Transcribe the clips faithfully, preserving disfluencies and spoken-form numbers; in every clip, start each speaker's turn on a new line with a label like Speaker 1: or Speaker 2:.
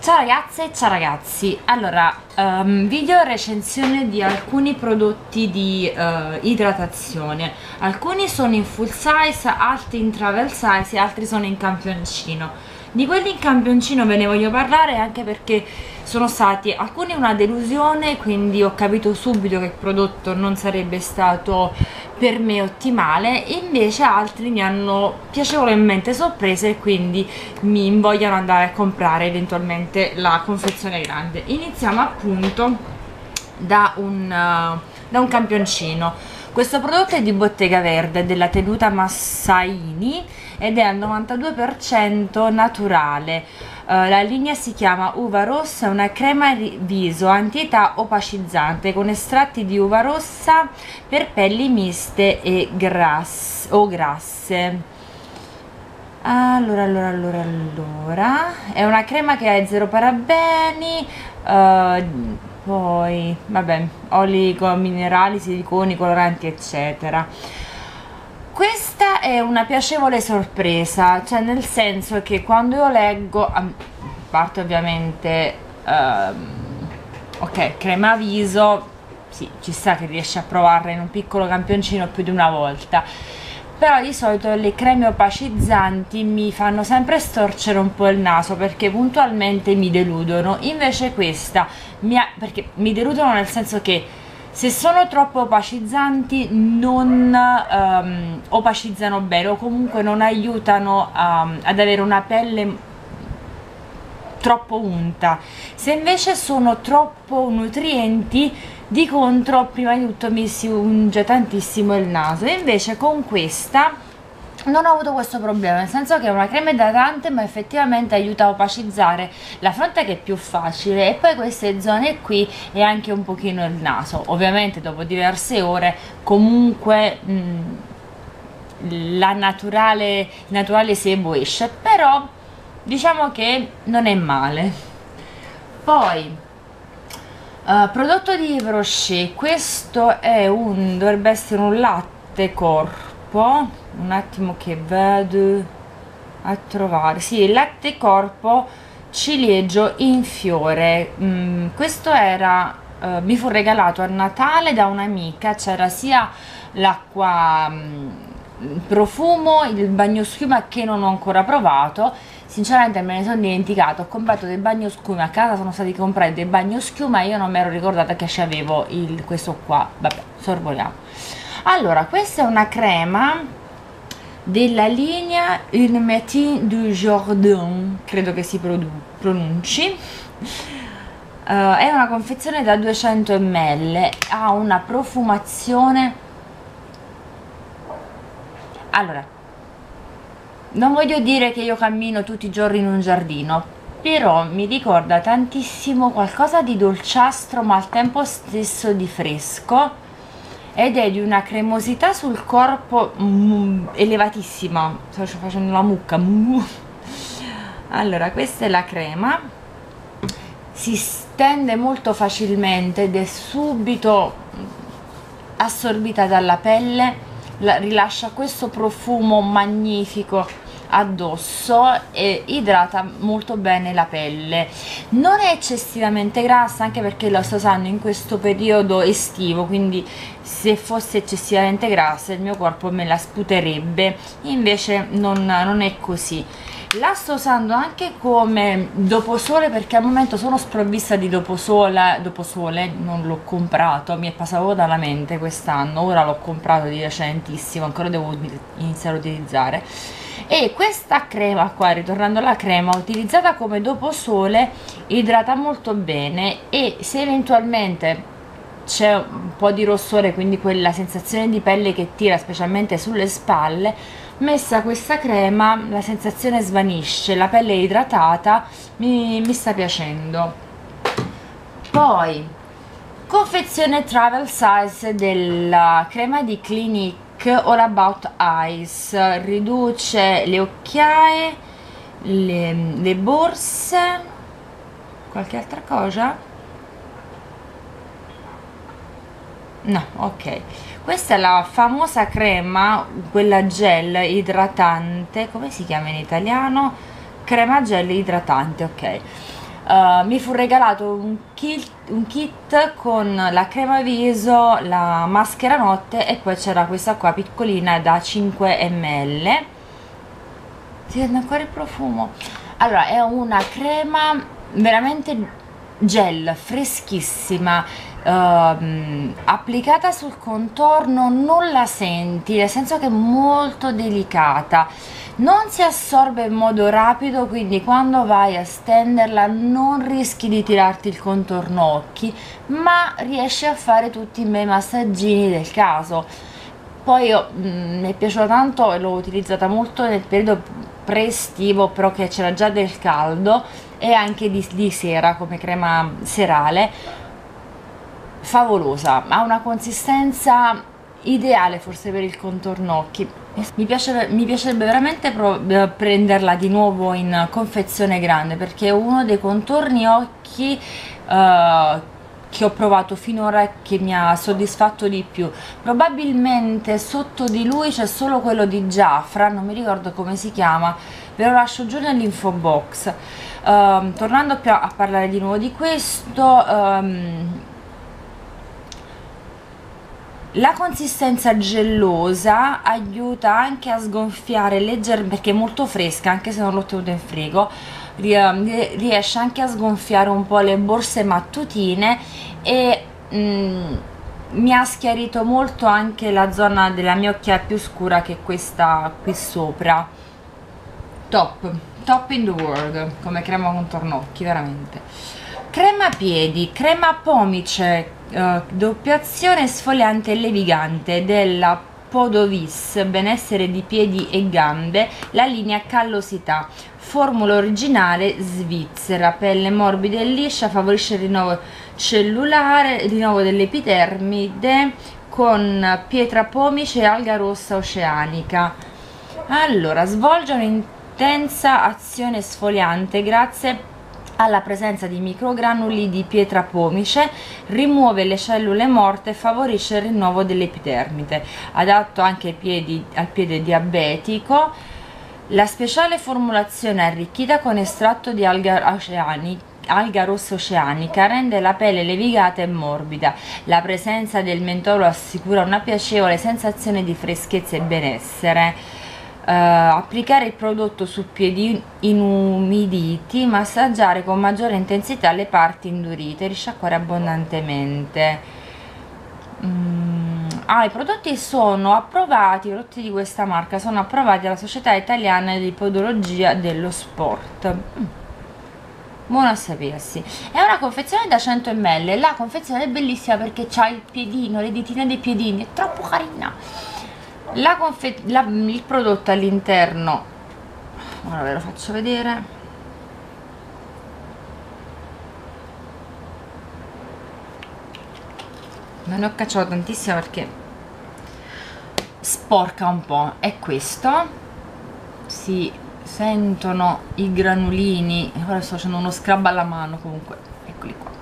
Speaker 1: Ciao ragazze, ciao ragazzi. Allora, um, video recensione di alcuni prodotti di uh, idratazione. Alcuni sono in full size, altri in travel size e altri sono in campioncino. Di quelli in campioncino ve ne voglio parlare anche perché sono stati alcuni una delusione, quindi ho capito subito che il prodotto non sarebbe stato per me ottimale, e invece altri mi hanno piacevolmente sorprese e quindi mi invogliano andare a comprare eventualmente la confezione grande. Iniziamo appunto da un, uh, da un campioncino. Questo prodotto è di Bottega Verde, della tenuta Massaini, ed è al novantadue per cento naturale. Uh, la linea si chiama Uva Rossa, è una crema viso anti-età opacizzante con estratti di uva rossa per pelli miste e grasse o grasse. Allora, allora, allora, allora, è una crema che ha zero parabeni, uh, poi, vabbè, oli minerali, siliconi, coloranti, eccetera. Questa è una piacevole sorpresa, cioè nel senso che quando io leggo, a parte ovviamente, um, ok, crema viso, sì, ci sta che riesci a provarla in un piccolo campioncino più di una volta, però di solito le creme opacizzanti mi fanno sempre storcere un po' il naso perché puntualmente mi deludono. Invece questa mi ha, perché mi deludono nel senso che se sono troppo opacizzanti non um, opacizzano bene, o comunque non aiutano um, ad avere una pelle troppo unta. Se invece sono troppo nutrienti, di contro prima di tutto mi si unge tantissimo il naso, e invece con questa non ho avuto questo problema, nel senso che è una crema idratante ma effettivamente aiuta a opacizzare la fronte, che è più facile, e poi queste zone qui e anche un pochino il naso. Ovviamente dopo diverse ore comunque mh, la naturale, naturale sebo esce, però diciamo che non è male. Poi uh, prodotto di Yves Rocher, questo è un, dovrebbe essere un latte corpo, un attimo che vado a trovare, sì, il latte corpo ciliegio in fiore. Mm, questo era, uh, mi fu regalato a Natale da un'amica, c'era sia l'acqua mm, profumo, il bagnoschiuma che non ho ancora provato. Sinceramente me ne sono dimenticato, ho comprato dei bagnoschiuma a casa, sono stati comprati dei bagnoschiuma e io non mi ero ricordata che c'avevo il questo qua. Vabbè, sorvoliamo. Allora, questa è una crema della linea Une Matin du Jardin, credo che si pronunci. Uh, è una confezione da duecento millilitri, ha una profumazione. Allora, non voglio dire che io cammino tutti i giorni in un giardino, però mi ricorda tantissimo qualcosa di dolciastro ma al tempo stesso di fresco, ed è di una cremosità sul corpo mm, elevatissima. Sto facendo la mucca. Allora, questa è la crema, si stende molto facilmente ed è subito assorbita dalla pelle, la, rilascia questo profumo magnifico addosso e idrata molto bene la pelle. Non è eccessivamente grassa, anche perché la sto usando in questo periodo estivo, quindi se fosse eccessivamente grassa il mio corpo me la sputerebbe, invece non, non è così. La sto usando anche come doposole perché al momento sono sprovvista di doposole, doposole non l'ho comprato, mi è passato dalla mente quest'anno, ora l'ho comprato di recentissimo, ancora devo iniziare a utilizzare. E questa crema qua, ritornando alla crema, utilizzata come doposole, idrata molto bene, e se eventualmente c'è un po' di rossore, quindi quella sensazione di pelle che tira specialmente sulle spalle, messa questa crema la sensazione svanisce, la pelle è idratata, mi, mi sta piacendo. Poi confezione travel size della crema di Clinique All About Eyes, riduce le occhiaie, le, le borse, qualche altra cosa? No, ok. Questa è la famosa crema, quella gel idratante, come si chiama in italiano? Crema gel idratante, ok. Uh, mi fu regalato un kit, un kit con la crema viso, la maschera notte e poi c'era questa qua piccolina da cinque millilitri. Si sente ancora il profumo. Allora, è una crema veramente gel, freschissima, uh, applicata sul contorno non la senti, nel senso che è molto delicata, non si assorbe in modo rapido, quindi quando vai a stenderla non rischi di tirarti il contorno occhi, ma riesci a fare tutti i bei massaggini del caso. Poi io, mh, mi è piaciuta tanto e l'ho utilizzata molto nel periodo pre-estivo, però che c'era già del caldo, e anche di, di sera come crema serale. Favolosa, ha una consistenza ideale forse per il contorno occhi. Mi, piace, mi piacerebbe veramente prenderla di nuovo in confezione grande, perché è uno dei contorni occhi uh, che ho provato finora che mi ha soddisfatto di più. Probabilmente sotto di lui c'è solo quello di Jafra, non mi ricordo come si chiama, ve lo lascio giù nell'info box. Uh, tornando a, a parlare di nuovo di questo, um, la consistenza gellosa aiuta anche a sgonfiare leggermente, perché è molto fresca anche se non l'ho tenuta in frigo, riesce anche a sgonfiare un po' le borse mattutine e mm, mi ha schiarito molto anche la zona della mia occhiaia più scura, che è questa qui sopra. Top, top in the world come crema contorno occhi, veramente. Crema piedi, crema pomice, uh, doppia azione sfoliante e levigante della Podovis, benessere di piedi e gambe, la linea callosità, formula originale svizzera, pelle morbida e liscia, favorisce il rinnovo cellulare, il rinnovo dell'epitermide con pietra pomice e alga rossa oceanica. Allora, svolge un'intensa azione sfoliante grazie alla presenza di microgranuli di pietra pomice, rimuove le cellule morte e favorisce il rinnovo dell'epidermide, adatto anche ai piedi, al piede diabetico. La speciale formulazione arricchita con estratto di alga oceanica, alga rossa oceanica, rende la pelle levigata e morbida. La presenza del mentolo assicura una piacevole sensazione di freschezza e benessere. Uh, applicare il prodotto su piedi inumiditi, massaggiare con maggiore intensità le parti indurite, risciacquare abbondantemente. Mm. Ah, i prodotti sono approvati, i prodotti di questa marca sono approvati dalla Società Italiana di Podologia dello Sport. Mm. Buono a sapersi. È una confezione da cento millilitri, la confezione è bellissima perché c'ha il piedino, le ditine dei piedini, è troppo carina. La la, il prodotto all'interno, ora ve lo faccio vedere, non ne ho cacciato tantissima perché sporca un po'. È questo, si sentono i granulini, ora sto facendo uno scrub alla mano, comunque eccoli qua.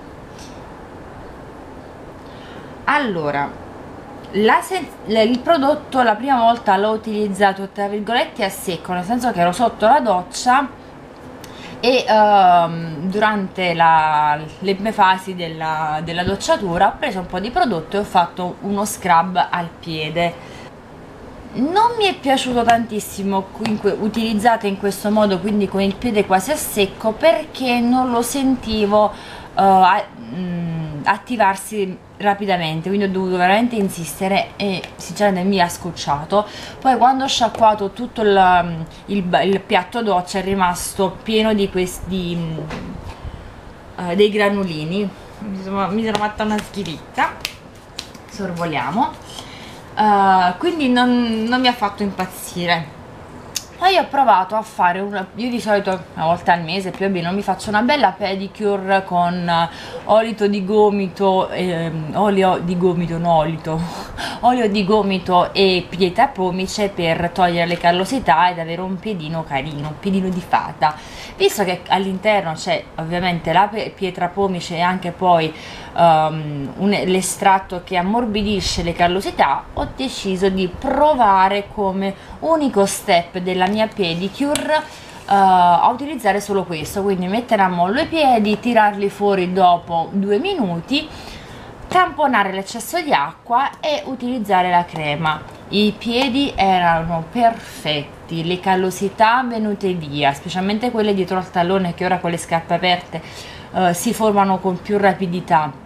Speaker 1: Allora, La il prodotto la prima volta l'ho utilizzato tra virgolette a secco, nel senso che ero sotto la doccia e um, durante la, le prime fasi della, della docciatura ho preso un po' di prodotto e ho fatto uno scrub al piede. Non mi è piaciuto tantissimo in utilizzata in questo modo, quindi con il piede quasi a secco, perché non lo sentivo uh, a, mh, attivarsi rapidamente, quindi ho dovuto veramente insistere e sinceramente mi ha scocciato. Poi quando ho sciacquato tutto il, il, il piatto doccia è rimasto pieno di questi uh, dei granulini. Mi sono, mi sono fatta una schifizza, sorvoliamo. Uh, quindi non, non mi ha fatto impazzire. Poi ho provato a fare una, io di solito una volta al mese più o meno mi faccio una bella pedicure con uh, olio di gomito, eh, olio di gomito, no olito, olio di gomito e pietra pomice per togliere le callosità ed avere un piedino carino, un piedino di fata. Visto che all'interno c'è ovviamente la pietra pomice e anche poi um, l'estratto che ammorbidisce le callosità, ho deciso di provare come unico step della mia pedicure a utilizzare solo questo, quindi mettere a mollo i piedi, tirarli fuori dopo due minuti, tamponare l'eccesso di acqua e utilizzare la crema. I piedi erano perfetti, le callosità venute via, specialmente quelle dietro al tallone che ora con le scarpe aperte eh, si formano con più rapidità.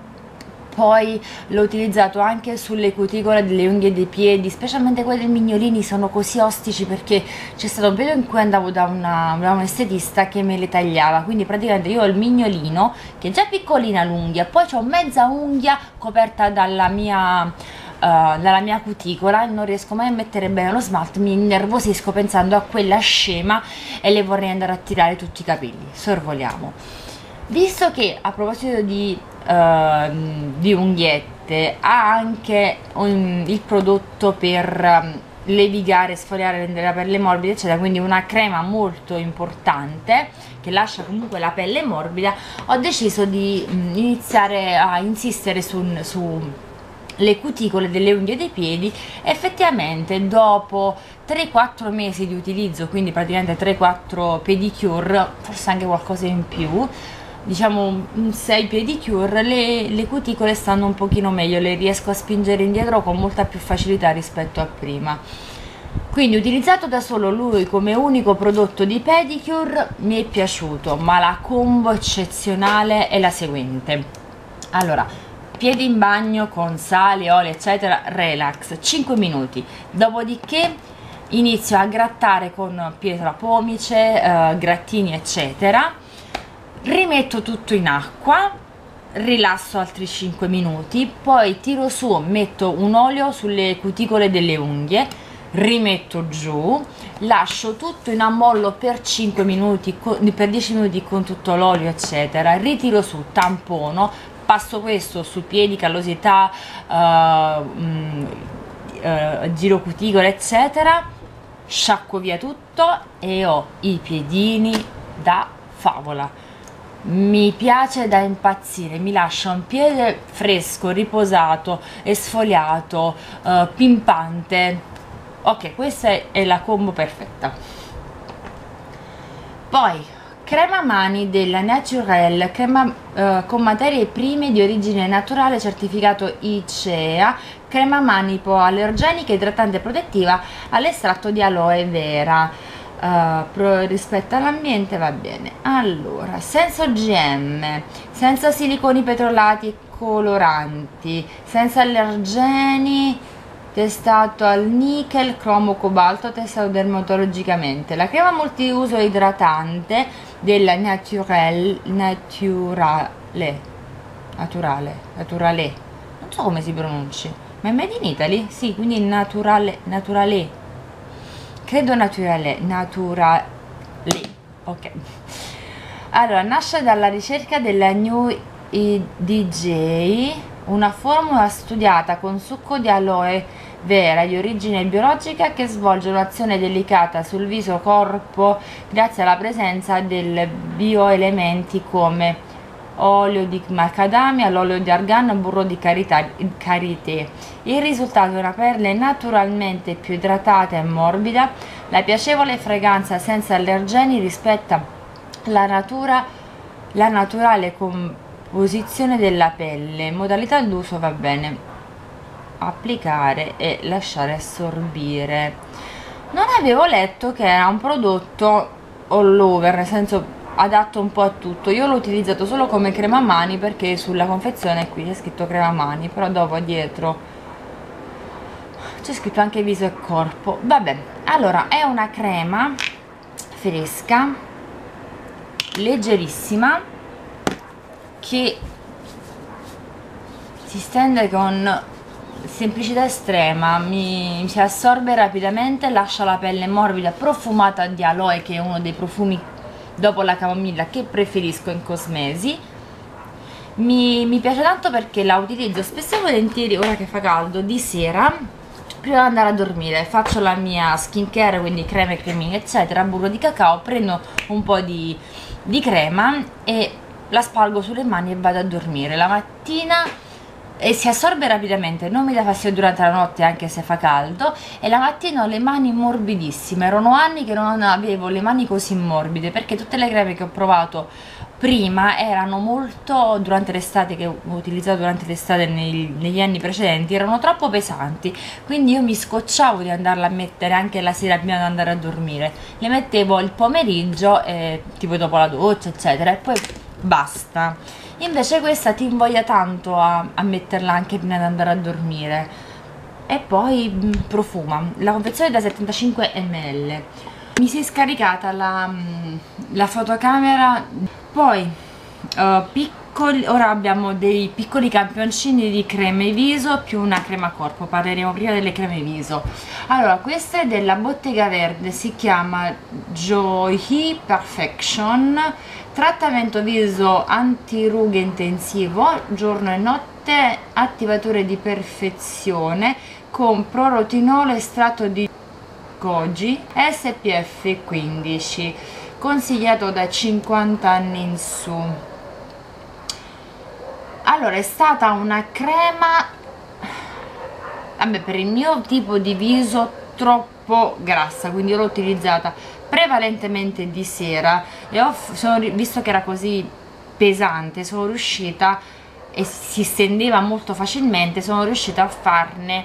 Speaker 1: Poi l'ho utilizzato anche sulle cuticole delle unghie dei piedi, specialmente quelle dei mignolini, sono così ostici perché c'è stato un periodo in cui andavo da, una, da un estetista che me le tagliava, quindi praticamente io ho il mignolino che è già piccolina l'unghia, poi ho mezza unghia coperta dalla mia... Uh, dalla mia cuticola e non riesco mai a mettere bene lo smalto, mi innervosisco pensando a quella scema e le vorrei andare a tirare tutti i capelli. Sorvoliamo. Visto che a proposito di, uh, di unghiette ha anche un, il prodotto per um, levigare, sfoliare, rendere la pelle morbida eccetera, quindi una crema molto importante che lascia comunque la pelle morbida, ho deciso di um, iniziare a insistere su, su le cuticole delle unghie dei piedi. Effettivamente dopo tre quattro mesi di utilizzo, quindi praticamente tre quattro pedicure, forse anche qualcosa in più, diciamo sei pedicure, le, le cuticole stanno un pochino meglio, le riesco a spingere indietro con molta più facilità rispetto a prima. Quindi utilizzato da solo lui come unico prodotto di pedicure mi è piaciuto, ma la combo eccezionale è la seguente. Allora, piedi in bagno con sale, olio eccetera, relax, cinque minuti, dopodiché inizio a grattare con pietra pomice, eh, grattini eccetera, rimetto tutto in acqua, rilasso altri cinque minuti, poi tiro su, metto un olio sulle cuticole delle unghie, rimetto giù, lascio tutto in ammollo per cinque minuti, per dieci minuti con tutto l'olio eccetera, ritiro su, tampono, passo questo su piedi, callosità, uh, mm, uh, giro cuticole eccetera, sciacquo via tutto e ho i piedini da favola. Mi piace da impazzire, mi lascia un piede fresco, riposato, esfoliato, uh, pimpante. Ok, questa è la combo perfetta. Poi crema mani della Naturelle, crema eh, con materie prime di origine naturale, certificato I C E A, crema mani ipoallergenica, idratante e protettiva all'estratto di aloe vera, eh, pro, rispetto all'ambiente, va bene. Allora, senza O G M, senza siliconi petrolati e coloranti, senza allergeni, testato al nickel, cromo, cobalto, testato dermatologicamente. La crema multiuso idratante della Naturelle, naturale, naturale, naturale, non so come si pronunci, ma è made in Italy? Sì, quindi naturale, naturale, credo naturale, naturale, ok. Allora, nasce dalla ricerca della New D J, una formula studiata con succo di aloe vera di origine biologica che svolge un'azione delicata sul viso corpo grazie alla presenza dei bioelementi come olio di macadamia, l'olio di argano e burro di karité. Il risultato è una pelle naturalmente più idratata e morbida, la piacevole fragranza senza allergeni rispetta la natura, la naturale composizione della pelle. Modalità d'uso, va bene, applicare e lasciare assorbire. Non avevo letto che era un prodotto all over, nel senso adatto un po' a tutto. Io l'ho utilizzato solo come crema mani perché sulla confezione qui c'è scritto crema mani, però dopo dietro c'è scritto anche viso e corpo. Vabbè, allora è una crema fresca, leggerissima, che si stende con semplicità estrema, mi si assorbe rapidamente, lascia la pelle morbida, profumata di aloe, che è uno dei profumi dopo la camomilla che preferisco in cosmesi. Mi, mi piace tanto perché la utilizzo spesso e volentieri ora che fa caldo di sera prima di andare a dormire. Faccio la mia skincare, quindi creme, cremini eccetera, burro di cacao, prendo un po' di, di crema e la spalgo sulle mani e vado a dormire. La mattina e si assorbe rapidamente, non mi dà fastidio durante la notte anche se fa caldo, e la mattina ho le mani morbidissime. Erano anni che non avevo le mani così morbide, perché tutte le creme che ho provato prima erano molto, durante l'estate, che ho utilizzato durante l'estate negli, negli anni precedenti, erano troppo pesanti, quindi io mi scocciavo di andarla a mettere anche la sera prima di andare a dormire. Le mettevo il pomeriggio, eh, tipo dopo la doccia eccetera, e poi basta. Invece questa ti invoglia tanto a, a metterla anche prima di andare a dormire, e poi mh, profuma. La confezione è da settantacinque millilitri. Mi si è scaricata la, la fotocamera. Poi uh, piccoli, ora abbiamo dei piccoli campioncini di creme viso più una crema corpo. Parleremo prima delle creme viso. Allora, questa è della Bottega Verde, si chiama Joy Perfection, trattamento viso antirughe intensivo, giorno e notte, attivatore di perfezione con prorotinolo, estratto di goji, S P F quindici, consigliato da cinquanta anni in su. Allora, è stata una crema, vabbè, per il mio tipo di viso troppo grassa, quindi l'ho utilizzata prevalentemente di sera, e ho, sono, visto che era così pesante, sono riuscita, e si stendeva molto facilmente, sono riuscita a farne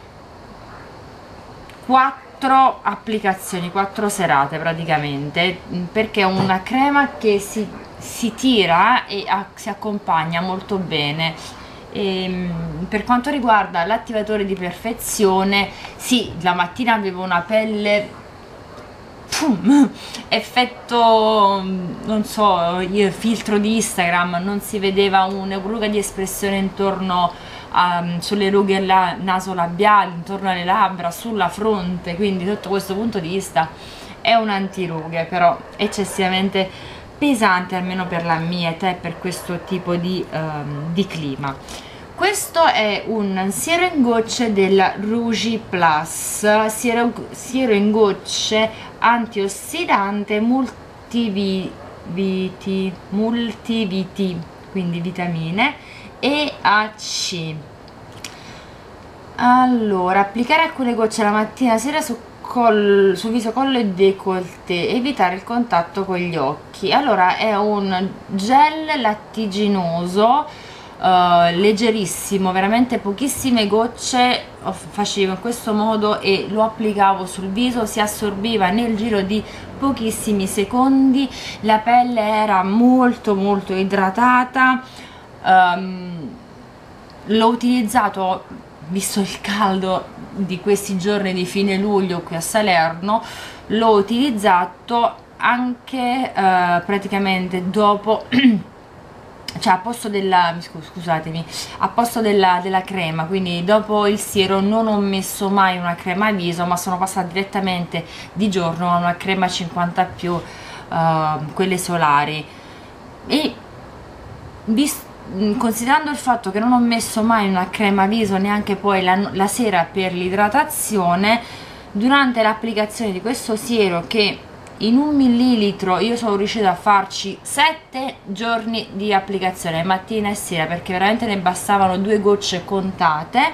Speaker 1: quattro applicazioni, quattro serate praticamente, perché è una crema che si, si tira e a, si accompagna molto bene. E, per quanto riguarda l'attivatore di perfezione, sì, la mattina avevo una pelle pum, effetto, non so, io, filtro di Instagram, non si vedeva una ruga di espressione intorno a, sulle rughe la, nasolabiali, intorno alle labbra, sulla fronte, quindi sotto questo punto di vista è un antirughe, però eccessivamente pesante, almeno per la mia età e per questo tipo di, um, di clima. Questo è un siero in gocce della Rouge Plus, siero, siero in gocce antiossidante multiviti, multiviti, quindi vitamine E A C. Allora, applicare alcune gocce la mattina e sera su, col, su viso, collo e décolleté, evitare il contatto con gli occhi. Allora, è un gel lattiginoso, Uh, leggerissimo, veramente pochissime gocce facevo in questo modo e lo applicavo sul viso, si assorbiva nel giro di pochissimi secondi, la pelle era molto molto idratata. Um, l'ho utilizzato, visto il caldo di questi giorni di fine luglio qui a Salerno, l'ho utilizzato anche uh, praticamente dopo cioè a posto della, scusatemi, a posto della, della crema, quindi dopo il siero non ho messo mai una crema viso, ma sono passata direttamente di giorno a una crema cinquanta più, uh, quelle solari. E visto, considerando il fatto che non ho messo mai una crema viso neanche poi la, la sera per l'idratazione, durante l'applicazione di questo siero, che in un millilitro io sono riuscita a farci sette giorni di applicazione, mattina e sera, perché veramente ne bastavano due gocce contate,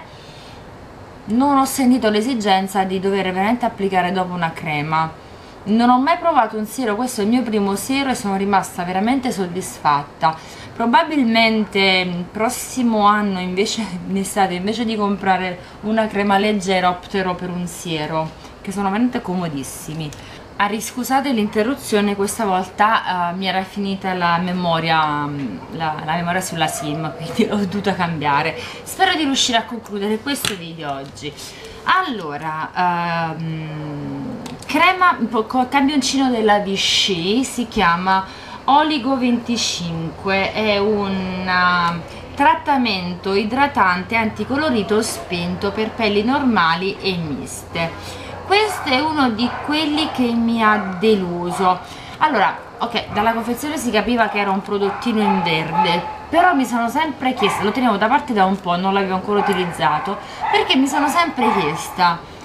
Speaker 1: non ho sentito l'esigenza di dover veramente applicare dopo una crema. Non ho mai provato un siero, questo è il mio primo siero e sono rimasta veramente soddisfatta. Probabilmente il prossimo anno, invece in estate, invece di comprare una crema leggera, opterò per un siero, che sono veramente comodissimi. Ah, riscusate l'interruzione, questa volta uh, mi era finita la memoria, la, la memoria sulla SIM, quindi l'ho dovuta cambiare. Spero di riuscire a concludere questo video oggi. Allora, um, crema, campioncino della Vichy, si chiama Oligo venticinque, è un uh, trattamento idratante anticolorito spento per pelli normali e miste. Questo è uno di quelli che mi ha deluso. Allora, ok, dalla confezione si capiva che era un prodottino in verde, però mi sono sempre chiesta, lo tenevo da parte da un po', non l'avevo ancora utilizzato, perché mi sono sempre chiesta,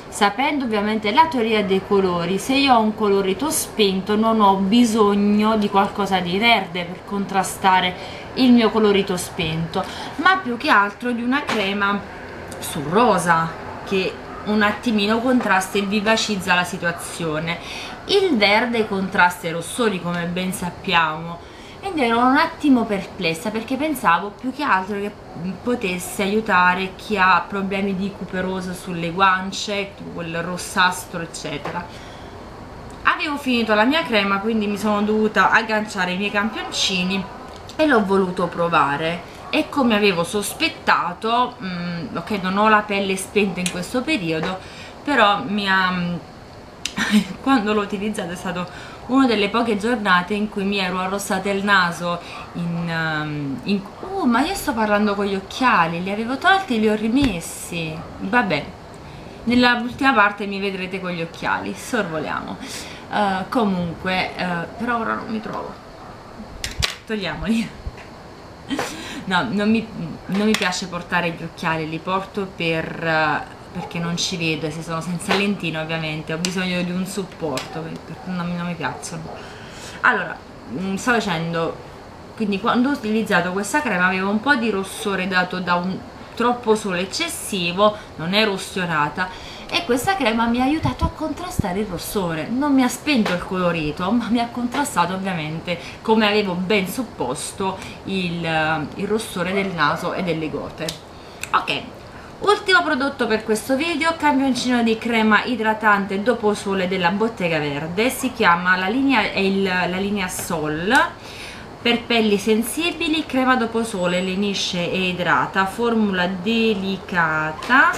Speaker 1: sapendo ovviamente la teoria dei colori, se io ho un colorito spento non ho bisogno di qualcosa di verde per contrastare il mio colorito spento, ma più che altro di una crema sul rosa che un attimino contrasta e vivacizza la situazione. Il verde contrasta i rossori, come ben sappiamo, ed ero un attimo perplessa perché pensavo più che altro che potesse aiutare chi ha problemi di cuperosa sulle guance, quel rossastro eccetera. Avevo finito la mia crema, quindi mi sono dovuta agganciare i miei campioncini e l'ho voluto provare, e come avevo sospettato, mh, ok, non ho la pelle spenta in questo periodo, però mi ha quando l'ho utilizzato è stato una delle poche giornate in cui mi ero arrossata il naso in, um, in... Uh, ma io sto parlando con gli occhiali, li avevo tolti e li ho rimessi. Vabbè, nell'ultima parte mi vedrete con gli occhiali, sorvoliamo. Uh, comunque, uh, però ora non mi trovo. Togliamoli. No, non mi, non mi piace portare gli occhiali, li porto per... Uh, perché non ci vedo, e se sono senza lentino ovviamente ho bisogno di un supporto, perché non, non mi piacciono. Allora, mh, stavo dicendo, quindi quando ho utilizzato questa crema avevo un po' di rossore dato da un troppo sole eccessivo, non ero ustionata, e questa crema mi ha aiutato a contrastare il rossore, non mi ha spento il colorito, ma mi ha contrastato ovviamente, come avevo ben supposto, il, il rossore del naso e delle gote. Ok, ultimo prodotto per questo video, campioncino di crema idratante dopo sole della Bottega Verde, si chiama la linea, è il, la linea Sol, per pelli sensibili, crema dopo sole, lenisce e idrata, formula delicata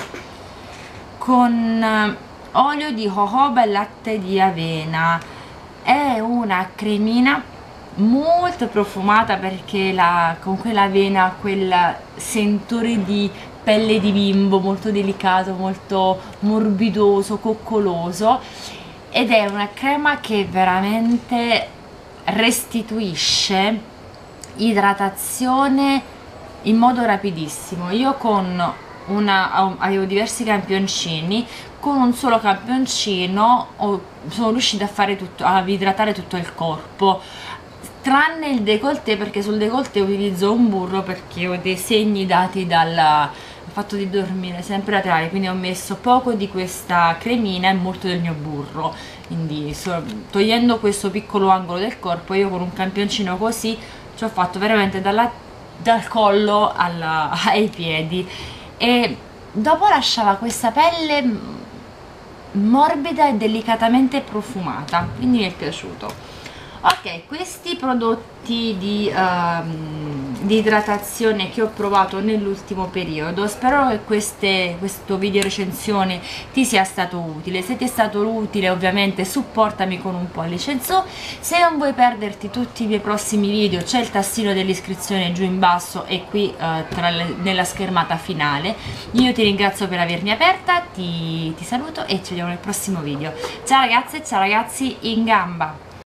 Speaker 1: con olio di jojoba e latte di avena. È una cremina molto profumata perché la, con quell'avena ha quel sentore di pelle di bimbo molto delicato, molto morbidoso, coccoloso, ed è una crema che veramente restituisce idratazione in modo rapidissimo. Io con una avevo diversi campioncini, con un solo campioncino ho, sono riuscita a fare tutto, a idratare tutto il corpo, tranne il décolleté, perché sul décolleté utilizzo un burro perché ho dei segni dati dal fatto di dormire sempre laterale, quindi ho messo poco di questa cremina e molto del mio burro, quindi so, togliendo questo piccolo angolo del corpo, io con un campioncino così ci ho fatto veramente dalla, dal collo alla, ai piedi, e dopo lasciava questa pelle morbida e delicatamente profumata, quindi mi è piaciuto. Ok, questi prodotti di, um, di idratazione che ho provato nell'ultimo periodo, spero che queste, questo video recensione ti sia stato utile. Se ti è stato utile ovviamente supportami con un pollice in su, se non vuoi perderti tutti i miei prossimi video c'è il tastino dell'iscrizione giù in basso e qui uh, tra le, nella schermata finale. Io ti ringrazio per avermi aperta, ti, ti saluto e ci vediamo nel prossimo video. Ciao ragazze, ciao ragazzi, in gamba!